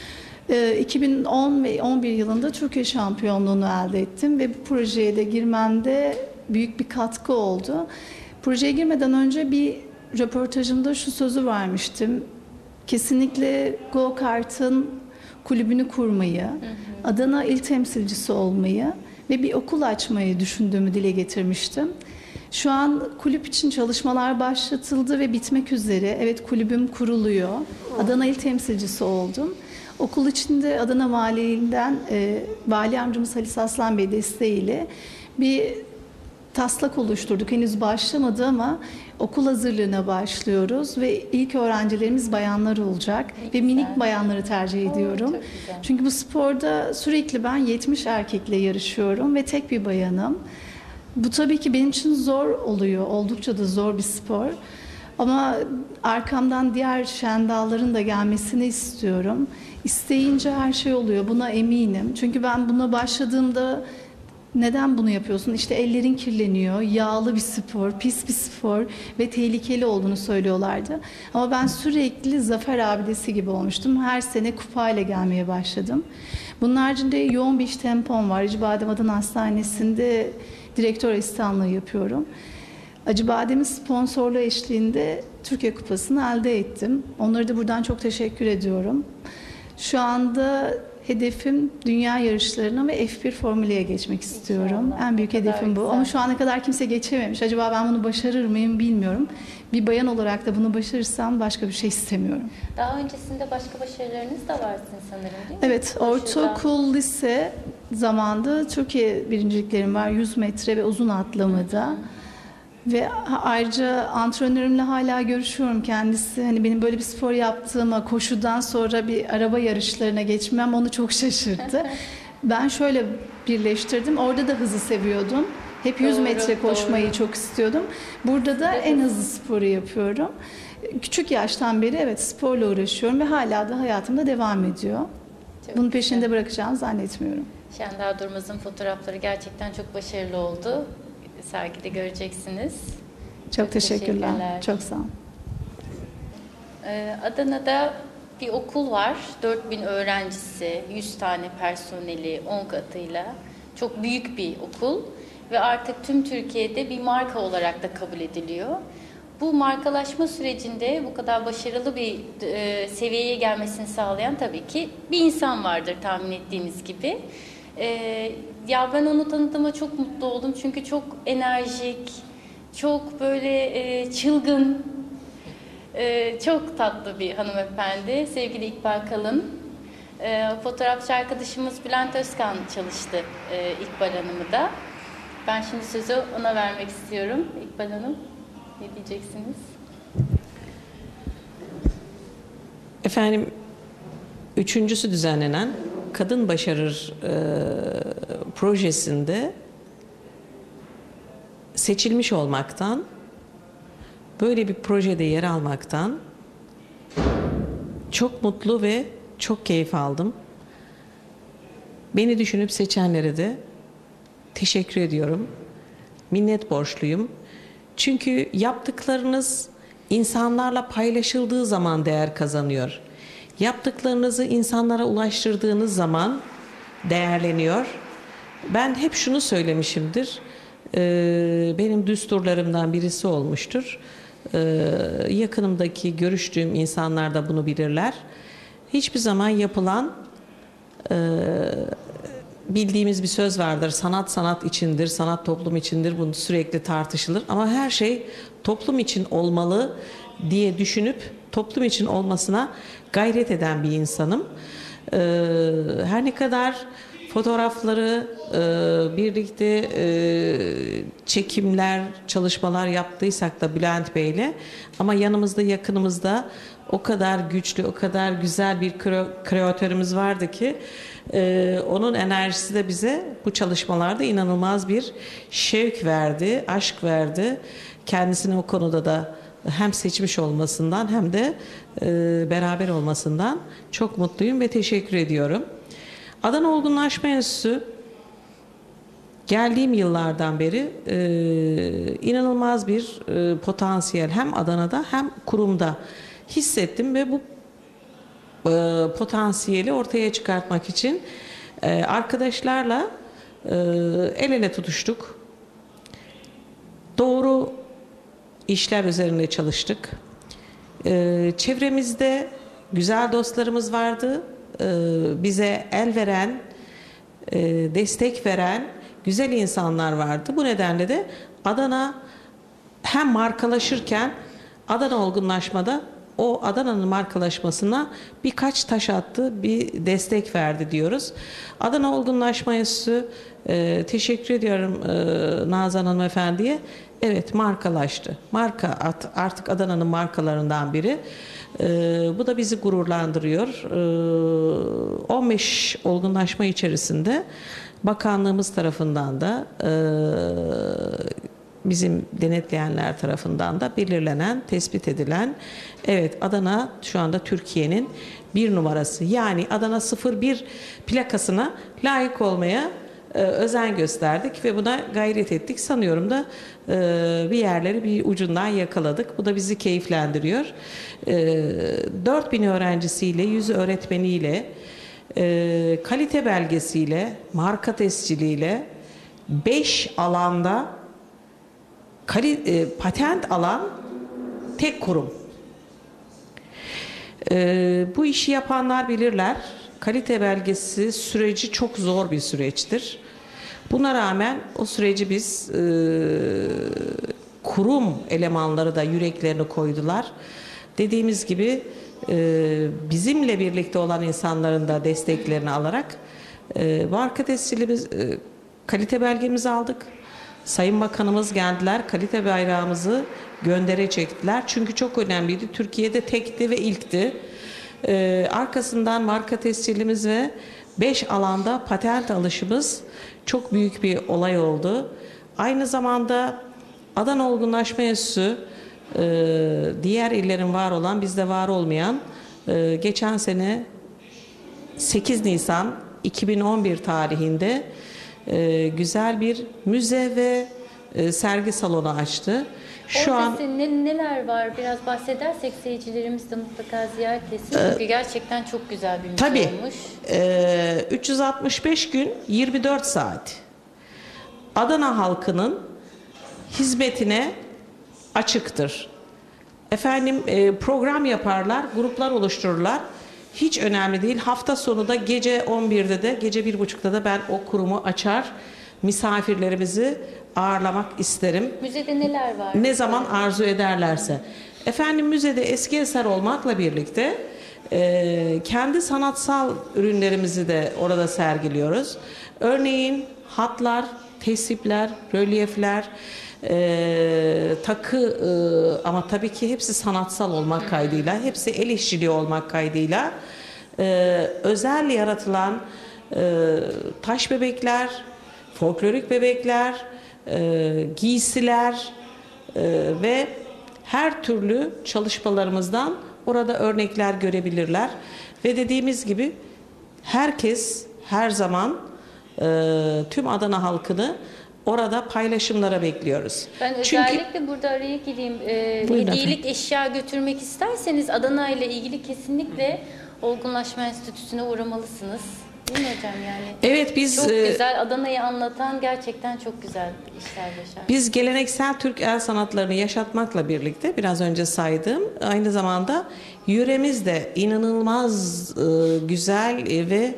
iki bin on ve on bir yılında Türkiye şampiyonluğunu elde ettim ve bu projeye de girmemde büyük bir katkı oldu. Projeye girmeden önce bir röportajımda şu sözü vermiştim. Kesinlikle go-kart'ın kulübünü kurmayı, hı hı. Adana il temsilcisi olmayı ve bir okul açmayı düşündüğümü dile getirmiştim. Şu an kulüp için çalışmalar başlatıldı ve bitmek üzere. Evet, kulübüm kuruluyor. Adana il temsilcisi oldum. Okul içinde Adana Valiliğinden e, Vali Amcamız Halis Aslan Bey desteğiyle bir taslak oluşturduk. Henüz başlamadı ama okul hazırlığına başlıyoruz ve ilk öğrencilerimiz bayanlar olacak ve minik bayanları tercih ediyorum. Oo, çünkü bu sporda sürekli ben yetmiş erkekle yarışıyorum ve tek bir bayanım. Bu tabii ki benim için zor oluyor. Oldukça da zor bir spor. Ama arkamdan diğer şendaların da gelmesini istiyorum. İsteyince her şey oluyor. Buna eminim. Çünkü ben buna başladığımda neden bunu yapıyorsun? İşte ellerin kirleniyor, yağlı bir spor, pis bir spor ve tehlikeli olduğunu söylüyorlardı. Ama ben sürekli zafer abidesi gibi olmuştum. Her sene kupayla gelmeye başladım. Bunun haricinde yoğun bir iş tempom var. Acıbadem Adana Hastanesi'nde direktör asistanlığı yapıyorum. Acıbadem'in sponsorluğu eşliğinde Türkiye Kupası'nı elde ettim. Onlara da buradan çok teşekkür ediyorum. Şu anda hedefim dünya yarışlarına ve F bir Formüla'ya geçmek istiyorum. İnşallah. En büyük hedefim bu. Güzel. Ama şu ana kadar kimse geçememiş. Acaba ben bunu başarır mıyım bilmiyorum. Bir bayan olarak da bunu başarırsam başka bir şey istemiyorum. Daha öncesinde başka başarılarınız da var sanırım değil mi? Evet, ortaokul, lise zamanında Türkiye birinciliklerim var. yüz metre ve uzun atlamada. Ve ayrıca antrenörümle hala görüşüyorum. Kendisi hani benim böyle bir spor yaptığıma, koşudan sonra bir araba yarışlarına geçmem onu çok şaşırttı. Ben şöyle birleştirdim. Orada da hızı seviyordum. Hep yüz Doğru, metre koşmayı doğru. çok istiyordum. Burada da en hızlı sporu yapıyorum. Küçük yaştan beri evet sporla uğraşıyorum ve hala da hayatımda devam ediyor. Çok Bunun güzel. peşinde bırakacağımı zannetmiyorum. Şendal Durmaz'ın fotoğrafları gerçekten çok başarılı oldu. Sergide göreceksiniz. Çok, Çok teşekkürler. teşekkürler. Çok sağ olun. Ee, Adana'da bir okul var. dört bin öğrencisi, yüz tane personeli, on katıyla. Çok büyük bir okul ve artık tüm Türkiye'de bir marka olarak da kabul ediliyor. Bu markalaşma sürecinde bu kadar başarılı bir e, seviyeye gelmesini sağlayan tabii ki bir insan vardır tahmin ettiğiniz gibi. E, ya ben onu tanıdığıma çok mutlu oldum çünkü çok enerjik, çok böyle e, çılgın, e, çok tatlı bir hanımefendi. Sevgili İkbal Kalın. E, fotoğrafçı arkadaşımız Bülent Özkan çalıştı e, İkbal Hanım'ı da. Ben şimdi sözü ona vermek istiyorum. İkbal Hanım. Ne diyeceksiniz? Efendim, üçüncüsü düzenlenen Kadın Başarır e, projesinde seçilmiş olmaktan, böyle bir projede yer almaktan çok mutlu ve çok keyif aldım. Beni düşünüp seçenlere de teşekkür ediyorum. Minnet borçluyum. Çünkü yaptıklarınız insanlarla paylaşıldığı zaman değer kazanıyor. Yaptıklarınızı insanlara ulaştırdığınız zaman değerleniyor. Ben hep şunu söylemişimdir. Ee, benim düsturlarımdan birisi olmuştur. Ee, yakınımdaki görüştüğüm insanlar da bunu bilirler. Hiçbir zaman yapılan e, bildiğimiz bir söz vardır. Sanat sanat içindir, sanat toplum içindir. Bunu sürekli tartışılır. Ama her şey toplum için olmalı diye düşünüp toplum için olmasına gayret eden bir insanım. Ee, her ne kadar fotoğrafları e, birlikte e, çekimler, çalışmalar yaptıysak da Bülent Bey'le, ama yanımızda, yakınımızda o kadar güçlü, o kadar güzel bir kreatörümüz vardı ki e, onun enerjisi de bize bu çalışmalarda inanılmaz bir şevk verdi, aşk verdi. Kendisini o konuda da hem seçmiş olmasından hem de e, beraber olmasından çok mutluyum ve teşekkür ediyorum. Adana Olgunlaşma Enstitüsü geldiğim yıllardan beri e, inanılmaz bir e, potansiyel hem Adana'da hem kurumda hissettim ve bu e, potansiyeli ortaya çıkartmak için e, arkadaşlarla e, el ele tutuştuk. Doğru işler üzerinde çalıştık. E, çevremizde güzel dostlarımız vardı. Bize el veren, destek veren güzel insanlar vardı. Bu nedenle de Adana hem markalaşırken Adana Olgunlaşma'da o Adana'nın markalaşmasına birkaç taş attı, bir destek verdi diyoruz. Adana Olgunlaşma Enstitüsü, e, teşekkür ediyorum e, Nazan Hanımefendi'ye. Evet, markalaştı. Marka artık Adana'nın markalarından biri. E, bu da bizi gururlandırıyor. E, on beş olgunlaşma içerisinde bakanlığımız tarafından da e, bizim denetleyenler tarafından da belirlenen, tespit edilen, evet Adana şu anda Türkiye'nin bir numarası. Yani Adana sıfır bir plakasına layık olmaya e, özen gösterdik ve buna gayret ettik. Sanıyorum da e, bir yerleri bir ucundan yakaladık. Bu da bizi keyiflendiriyor. E, dört bin öğrencisiyle, yüz öğretmeniyle, e, kalite belgesiyle, marka tesciliyle, beş alanda Kali, e, patent alan tek kurum. E, bu işi yapanlar bilirler. Kalite belgesi süreci çok zor bir süreçtir. Buna rağmen o süreci biz e, kurum elemanları da yüreklerini koydular. Dediğimiz gibi e, bizimle birlikte olan insanların da desteklerini alarak e, marka tescilimiz, e, kalite belgemizi aldık. Sayın Bakanımız geldiler, kalite bayrağımızı gönderecektiler. Çünkü çok önemliydi. Türkiye'de tekti ve ilkti. Ee, arkasından marka tescilimiz ve beş alanda patent alışımız çok büyük bir olay oldu. Aynı zamanda Adana Olgunlaşma Enstitüsü e, diğer illerin var olan, bizde var olmayan e, geçen sene sekiz Nisan iki bin on bir tarihinde e, güzel bir müze ve e, sergi salonu açtı. Şu Orada an ne, neler var biraz bahsedersek seyircilerimiz de mutlaka ziyaret etsin. Çünkü gerçekten çok güzel bir müze tabii olmuş. e, üç yüz altmış beş gün yirmi dört saat Adana halkının hizmetine açıktır. Efendim e, program yaparlar, gruplar oluştururlar. Hiç önemli değil. Hafta sonu da gece on birde de, gece bir buçukta da ben o kurumu açar, misafirlerimizi ağırlamak isterim. Müzede neler var? Ne zaman arzu ederlerse. Efendim müzede eski eser olmakla birlikte e, kendi sanatsal ürünlerimizi de orada sergiliyoruz. Örneğin hatlar, tesipler, rölyefler, e, takı e, ama tabii ki hepsi sanatsal olmak kaydıyla, hepsi el işçiliği olmak kaydıyla e, özel yaratılan e, taş bebekler, folklorik bebekler, e, giysiler e, ve her türlü çalışmalarımızdan orada örnekler görebilirler. Ve dediğimiz gibi herkes her zaman e, tüm Adana halkını orada paylaşımlara bekliyoruz. Ben Çünkü özellikle burada araya gireyim. Ee, Buyurun hediyelik efendim. eşya götürmek isterseniz Adana ile ilgili kesinlikle Olgunlaşma Enstitüsü'ne uğramalısınız. Değil mi hocam yani? evet biz Çok e, güzel. Adana'yı anlatan gerçekten çok güzel işler başardı. Biz geleneksel Türk el sanatlarını yaşatmakla birlikte biraz önce saydığım aynı zamanda yöremiz de inanılmaz e, güzel e, ve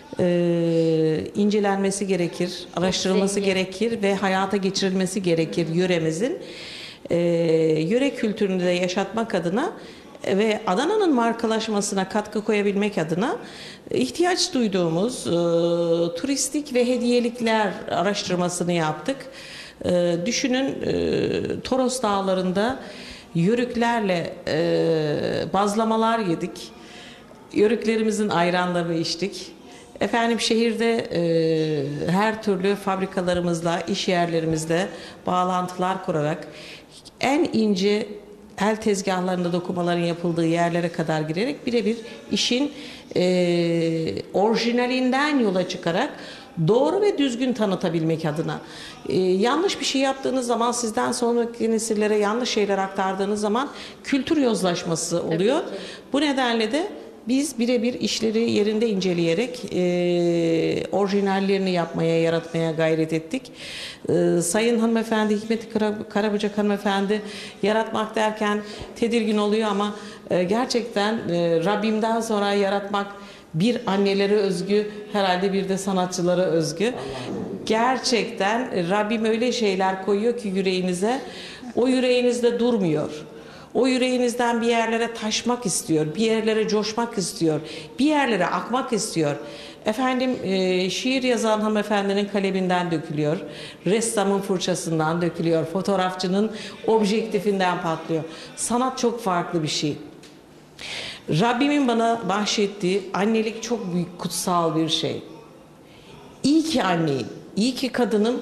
e, incelenmesi gerekir, araştırılması zengin. gerekir ve hayata geçirilmesi gerekir yöremizin. E, yöre kültürünü de yaşatmak adına ve Adana'nın markalaşmasına katkı koyabilmek adına ihtiyaç duyduğumuz e, turistik ve hediyelikler araştırmasını yaptık. E, düşünün e, Toros Dağları'nda yörüklerle e, bazlamalar yedik. Yörüklerimizin ayranlarını içtik. Efendim şehirde e, her türlü fabrikalarımızla, iş yerlerimizle bağlantılar kurarak en ince el tezgahlarında dokumaların yapıldığı yerlere kadar girerek birebir işin e, orijinalinden yola çıkarak doğru ve düzgün tanıtabilmek adına. E, yanlış bir şey yaptığınız zaman, sizden sonraki nesillere yanlış şeyler aktardığınız zaman kültür yozlaşması oluyor. Bu nedenle de biz birebir işleri yerinde inceleyerek e, orijinallerini yapmaya, yaratmaya gayret ettik. E, Sayın hanımefendi, Hikmet Karabıcak hanımefendi yaratmak derken tedirgin oluyor ama e, gerçekten e, Rabbimden sonra yaratmak bir annelere özgü, herhalde bir de sanatçılara özgü. Gerçekten Rabbim öyle şeyler koyuyor ki yüreğinize, o yüreğinizde durmuyor. O yüreğinizden bir yerlere taşmak istiyor, bir yerlere coşmak istiyor, bir yerlere akmak istiyor. Efendim e, şiir yazan hanımefendinin kaleminden dökülüyor, ressamın fırçasından dökülüyor, fotoğrafçının objektifinden patlıyor. Sanat çok farklı bir şey. Rabbimin bana bahşettiği annelik çok büyük, kutsal bir şey. İyi ki anneyim, iyi ki kadınım,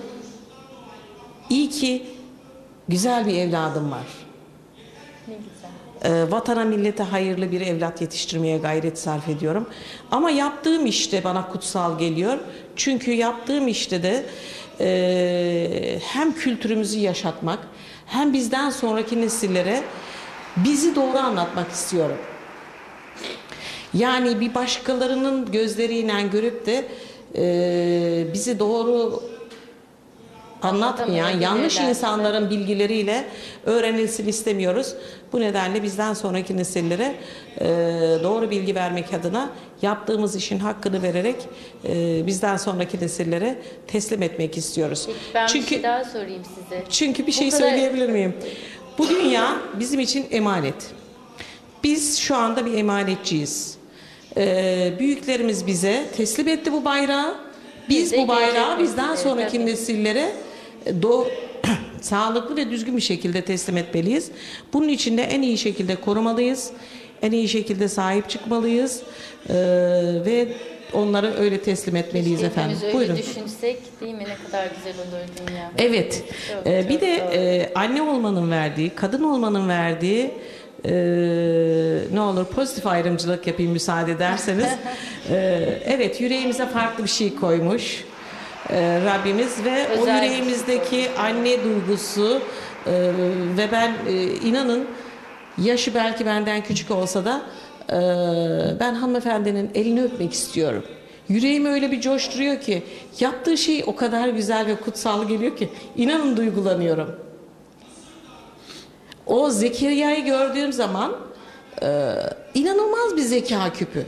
iyi ki güzel bir evladım var. Ne güzel. E, vatana millete hayırlı bir evlat yetiştirmeye gayret sarf ediyorum. Ama yaptığım işte bana kutsal geliyor. Çünkü yaptığım işte de e, hem kültürümüzü yaşatmak, hem bizden sonraki nesillere bizi doğru anlatmak istiyorum. Yani bir başkalarının gözleriyle görüp de e, bizi doğru anlatmayan yanlış insanların bilgileriyle öğrenilsin istemiyoruz. Bu nedenle bizden sonraki nesillere e, doğru bilgi vermek adına yaptığımız işin hakkını vererek e, bizden sonraki nesillere teslim etmek istiyoruz. Peki, ben çünkü, bir şey daha sorayım size. Çünkü bir Bu şey kadar... söyleyebilir miyim? Bu dünya bizim için emanet. Biz şu anda bir emanetçiyiz. E, büyüklerimiz bize teslim etti bu bayrağı. Biz Biz de bu bayrağı gelecek bizden nesillere, sonraki tabii. nesillere do sağlıklı ve düzgün bir şekilde teslim etmeliyiz. Bunun için de en iyi şekilde korumalıyız. En iyi şekilde sahip çıkmalıyız. Ee, ve onları öyle teslim etmeliyiz efendim. Öyle Buyurun. düşünsek değil mi? Ne kadar güzel olur dünya. Evet. Çok, Ee, çok bir de doğru. e, anne olmanın verdiği, kadın olmanın verdiği e, ne olur pozitif ayrımcılık yapayım müsaade ederseniz. e, evet, yüreğimize farklı bir şey koymuş e, Rabbimiz ve Özel o bir şey yüreğimizdeki anne duygusu e, ve ben e, inanın yaşı belki benden küçük olsa da e, ben hanımefendinin elini öpmek istiyorum. Yüreğimi öyle bir coşturuyor ki yaptığı şey o kadar güzel ve kutsal geliyor ki inanın duygulanıyorum. O Zekeriya'yı gördüğüm zaman e, inanılmaz bir zeka küpü.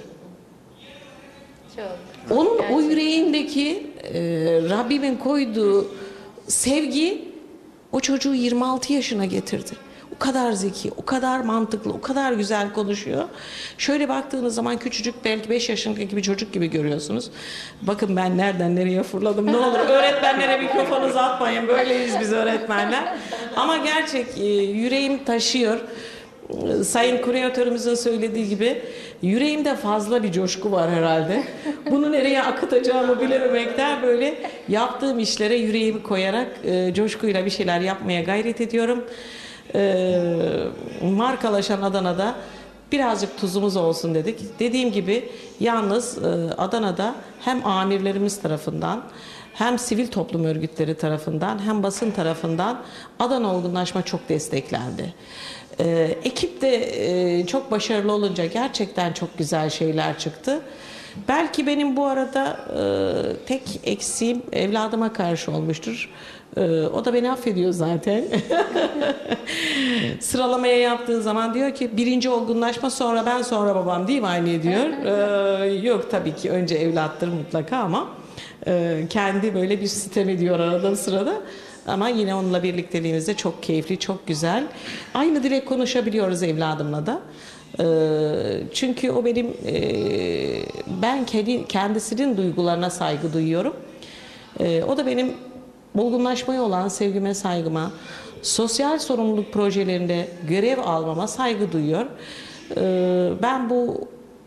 Çok. Onun o Gerçekten. yüreğindeki e, Rabbimin koyduğu sevgi o çocuğu yirmi altı yaşına getirdi. O kadar zeki, o kadar mantıklı, o kadar güzel konuşuyor. Şöyle baktığınız zaman küçücük belki beş yaşındaki bir çocuk gibi görüyorsunuz. Bakın ben nereden nereye fırladım. Ne olur öğretmenlere mikrofonu uzatmayın. Böyleyiz biz öğretmenler. Ama gerçek e, yüreğim taşıyor. Sayın kuratörümüzün söylediği gibi yüreğimde fazla bir coşku var herhalde. Bunu nereye akıtacağımı bilememekten böyle yaptığım işlere yüreğimi koyarak e, coşkuyla bir şeyler yapmaya gayret ediyorum. E, markalaşan Adana'da birazcık tuzumuz olsun dedik. Dediğim gibi yalnız e, Adana'da hem amirlerimiz tarafından hem sivil toplum örgütleri tarafından hem basın tarafından Adana olgunlaşma çok desteklendi. Ee, ekip de e, çok başarılı olunca gerçekten çok güzel şeyler çıktı. Belki benim bu arada e, tek eksiğim evladıma karşı olmuştur. E, o da beni affediyor zaten. Sıralamaya yaptığı zaman diyor ki birinci olgunlaşma sonra ben sonra babam değil mi anne diyor. E, yok tabii ki önce evlattır mutlaka ama e, kendi böyle bir sitem ediyor arada sırada. Ama yine onunla birlikteliğimiz de çok keyifli, çok güzel. Aynı dile konuşabiliyoruz evladımla da. Ee, çünkü o benim, e, ben kendi, kendisinin duygularına saygı duyuyorum. Ee, o da benim olgunlaşmaya olan sevgime, saygıma, sosyal sorumluluk projelerinde görev almama saygı duyuyor. Ee, ben bu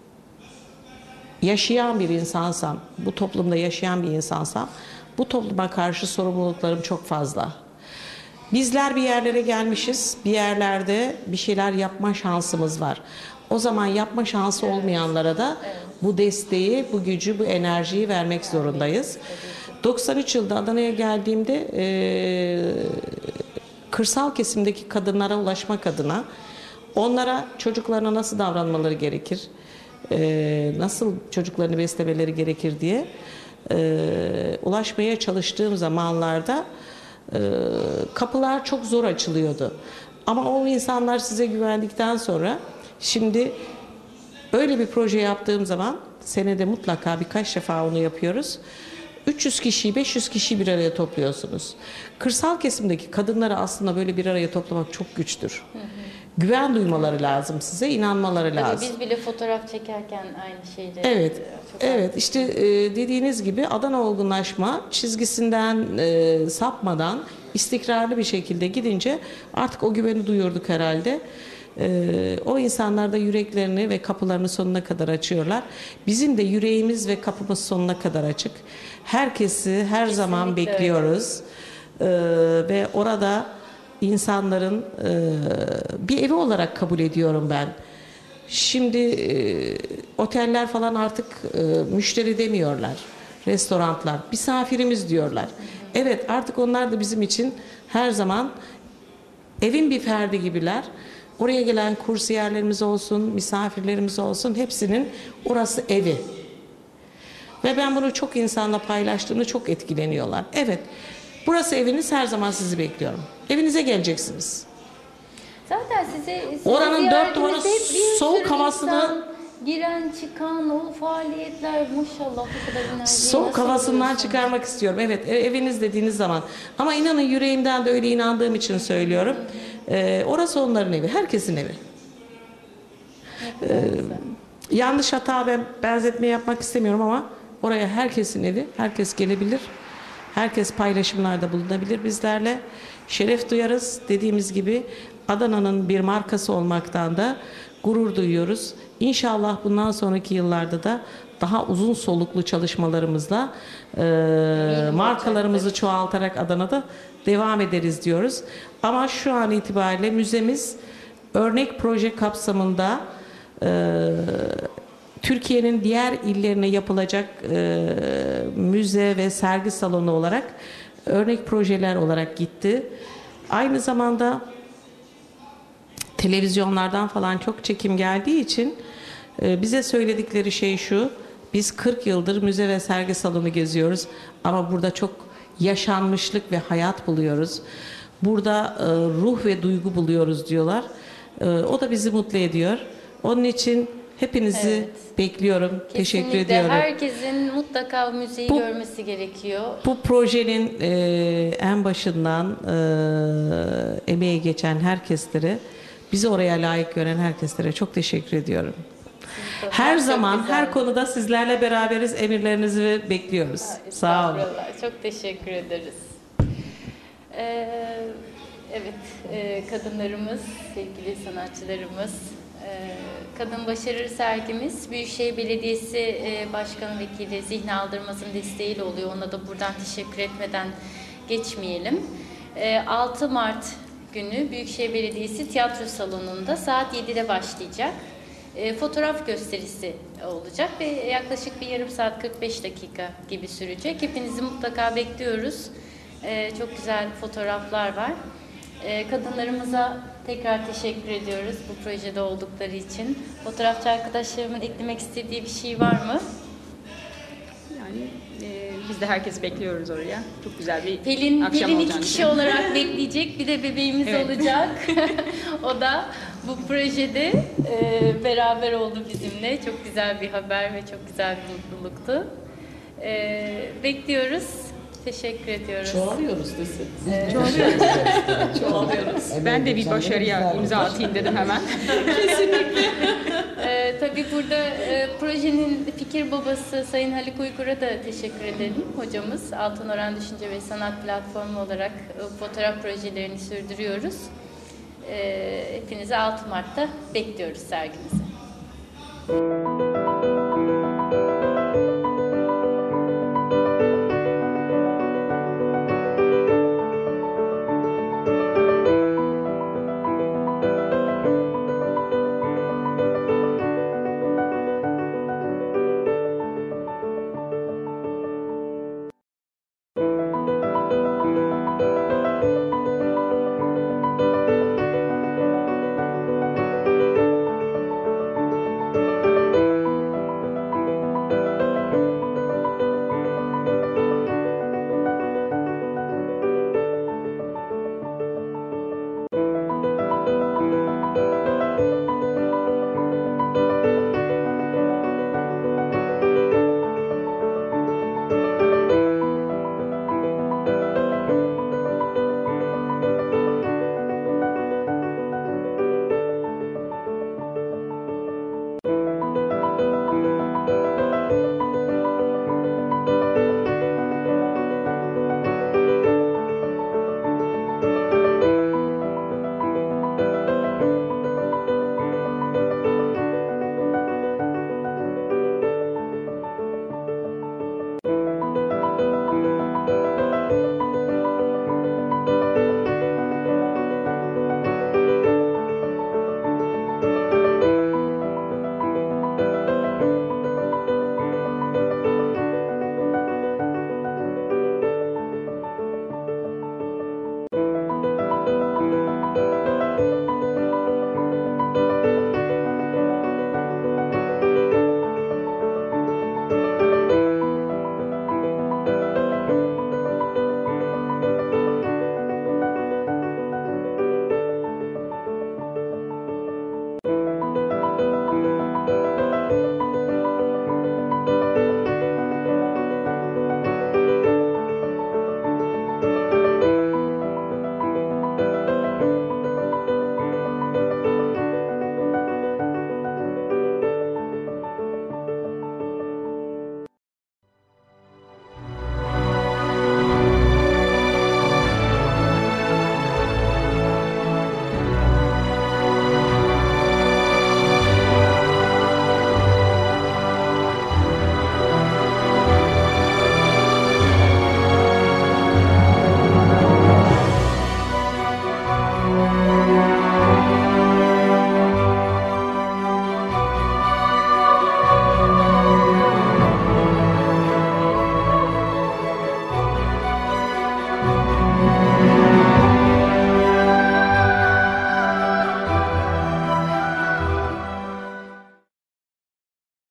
yaşayan bir insansam, bu toplumda yaşayan bir insansam, bu topluma karşı sorumluluklarım çok fazla. Bizler bir yerlere gelmişiz, bir yerlerde bir şeyler yapma şansımız var. O zaman yapma şansı olmayanlara da bu desteği, bu gücü, bu enerjiyi vermek zorundayız. doksan üç yılında Adana'ya geldiğimde e, kırsal kesimdeki kadınlara ulaşmak adına onlara çocuklarına nasıl davranmaları gerekir, e, nasıl çocuklarını beslemeleri gerekir diye e, ulaşmaya çalıştığım zamanlarda e, kapılar çok zor açılıyordu. Ama o insanlar size güvendikten sonra şimdi öyle bir proje yaptığım zaman senede mutlaka birkaç defa onu yapıyoruz. üç yüz kişiyi, beş yüz kişiyi bir araya topluyorsunuz. Kırsal kesimdeki kadınları aslında böyle bir araya toplamak çok güçtür. Hı hı. Güven duymaları lazım size, inanmaları Tabii lazım. biz bile fotoğraf çekerken aynı şeyleri... Evet, evet. İşte e, dediğiniz gibi Adana olgunlaşma çizgisinden e, sapmadan istikrarlı bir şekilde gidince artık o güveni duyurduk herhalde. E, o insanlar da yüreklerini ve kapılarını sonuna kadar açıyorlar. Bizim de yüreğimiz ve kapımız sonuna kadar açık. Herkesi her Kesinlikle zaman bekliyoruz. E, ve orada insanların e, bir evi olarak kabul ediyorum ben. Şimdi e, oteller falan artık e, müşteri demiyorlar. Restoranlar, misafirimiz diyorlar. Evet, artık onlar da bizim için her zaman evin bir ferdi gibiler. Oraya gelen kursiyerlerimiz olsun, misafirlerimiz olsun, hepsinin orası evi. Ve ben bunu çok insanla paylaştığımda çok etkileniyorlar. Evet, burası eviniz, her zaman sizi bekliyorum. Evinize geleceksiniz. Zaten size, size oranın dört duvarı ziyaretinizde hep bir soğuk sürü havasını insan, giren çıkan o faaliyetler maşallah bu kadar enerjiyi soğuk nasıl havasından alıyorsunuz? çıkarmak istiyorum. Evet, e- eviniz dediğiniz zaman. Ama inanın yüreğimden de öyle inandığım için söylüyorum. Ee, orası onların evi, herkesin evi. Ee, yanlış hata ben benzetme yapmak istemiyorum ama oraya herkesin evi, herkes gelebilir. Herkes paylaşımlarda bulunabilir bizlerle. Şeref duyarız. Dediğimiz gibi Adana'nın bir markası olmaktan da gurur duyuyoruz. İnşallah bundan sonraki yıllarda da daha uzun soluklu çalışmalarımızla e, markalarımızı çoğaltarak Adana'da devam ederiz diyoruz. Ama şu an itibariyle müzemiz örnek proje kapsamında e, Türkiye'nin diğer illerine yapılacak e, müze ve sergi salonu olarak örnek projeler olarak gitti. Aynı zamanda televizyonlardan falan çok çekim geldiği için e, bize söyledikleri şey şu: biz kırk yıldır müze ve sergi salonu geziyoruz ama burada çok yaşanmışlık ve hayat buluyoruz. Burada e, ruh ve duygu buluyoruz diyorlar. E, o da bizi mutlu ediyor. Onun için hepinizi Evet. bekliyorum. Kesinlikle. Teşekkür ediyorum. Herkesin mutlaka müzeyi Bu- görmesi gerekiyor. Bu projenin e, en başından e, emeği geçen herkeslere, bizi oraya layık gören herkeslere çok teşekkür ediyorum. Her Çok zaman, güzel. her konuda sizlerle beraberiz. Emirlerinizi bekliyoruz. Sağ olun. Estağfurullah. Çok teşekkür ederiz. Ee, evet, e, kadınlarımız, sevgili sanatçılarımız, e, Kadın Başarır sergimiz Büyükşehir Belediyesi e, Başkanı Vekili Zihni Aldırmaz'ın desteğiyle oluyor. Ona da buradan teşekkür etmeden geçmeyelim. E, altı Mart günü Büyükşehir Belediyesi Tiyatro Salonu'nda saat yedide başlayacak. E, fotoğraf gösterisi olacak ve yaklaşık bir yarım saat kırk beş dakika gibi sürecek. Hepinizi mutlaka bekliyoruz. E, çok güzel fotoğraflar var. E, kadınlarımıza tekrar teşekkür ediyoruz bu projede oldukları için. Fotoğrafçı arkadaşlarımın eklemek istediği bir şey var mı? Yani e, biz de herkesi bekliyoruz oraya. Çok güzel bir Pelin, akşam Pelin iki olacağını kişi düşünüyorum. olarak bekleyecek. Bir de bebeğimiz Evet. olacak. O da bu projede e, beraber oldu bizimle. Çok güzel bir haber ve çok güzel bir mutluluktu. E, bekliyoruz. Teşekkür ediyoruz. Çoğalıyoruz desin. Çoğalıyoruz. Çoğalıyoruz. Ben de bir Emeği başarıya geçen imza güzel. atayım dedim hemen. Ee, tabii burada e, projenin fikir babası Sayın Haluk Uygur'a da teşekkür edelim. Hocamız Altın Oran Düşünce ve Sanat Platformu olarak e, fotoğraf projelerini sürdürüyoruz. E, hepinizi altı Mart'ta bekliyoruz sergimize.